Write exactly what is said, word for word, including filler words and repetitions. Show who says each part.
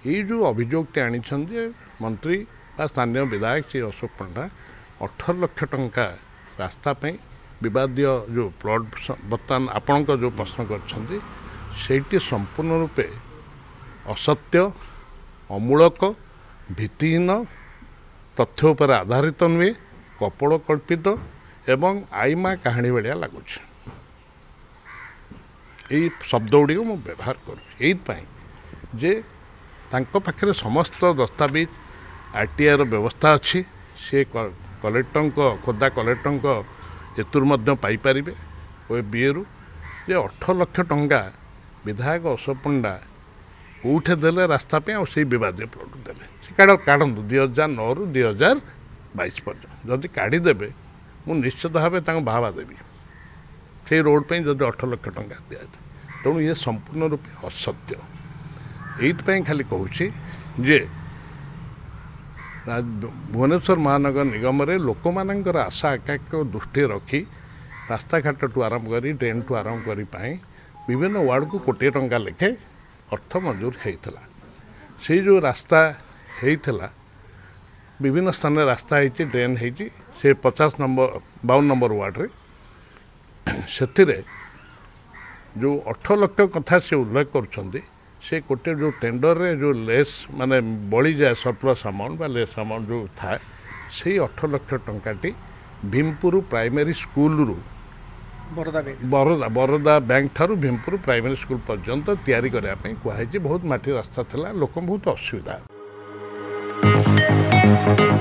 Speaker 1: ये जो अभियोगटे आनी मंत्री बा स्थानीय विधायक श्री अशोक पंडा अठर लाख टंका रास्ता पे विवादीय जो प्लॉट बर्तमान आपण जो प्रश्न कर संपूर्ण रूपे असत्य अमूलक भित्तिहीन तथ्य उपर आधारित नुहे कपड़ कल्पित एवं आईमा कहानी भाया लगुच यही शब्द गुड़ी मु व्यवहार कर जे तांको पाखरे समस्त दस्तावेज आरटीआई व्यवस्था अच्छी सी कलेक्टर खोदा कलेक्टर हेतुर पाइपर बीएरु जे अठर लाख टंका विधायक अशोक पंडा कौटे देले रास्ता पे और से विवाद प्लॉट देले से काढ़ काढ़ दुई हजार नौ रु दुई हजार बैश पर्यटन जदि काढ़ीदेवे मु निश्चित भाव बाहवा देवी से रोड पर जब अठर लाख टंका दिए तेणु ये संपूर्ण रूपे असत्य ये खाली कहूँ जे भुवनेश्वर महानगर निगम रे लोक मानकर आशा आकांक्षा दृष्टि रखी रास्ता घाट टू आरंभ करी ड्रेन टू आरंभ करी पाई विभिन्न वार्ड को कोटी टंका लेखे अर्थ मंजूर होता से जो रास्ता होता विभिन्न स्थान रास्ता होती ड्रेन होती से पचास नंबर बावन नंबर वार्ड रे से जो अठर लाख कथा से उल्लेख कर से गोटे जो टेंडर रे जो लेस माने बड़ी जाए सरप्लस अमाउंट बा लेस अमाउंट जो था से अठर लाख टंकाटी भीमपुर प्राइमरी स्कूल रु बरोदा बरोदा बैंक ठारू भीमपुर प्राइमरी स्कूल पर्यंत तैयारी करने बहुत माटी रास्ता था लोक बहुत असुविधा।